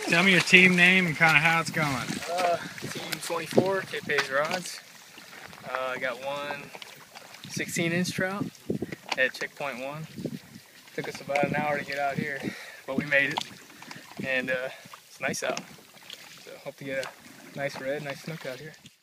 Tell me your team name and kind of how it's going. Team 24, Cape Haze Rods. I got one 16-inch trout at checkpoint 1. Took us about an hour to get out here, but we made it, and it's nice out. So hope to get a nice red, nice snook out here.